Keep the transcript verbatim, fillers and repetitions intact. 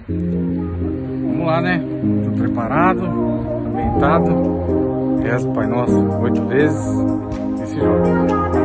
Vamos lá, né? Tô preparado, ambientado. Reza o Pai Nosso oito vezes e se joga.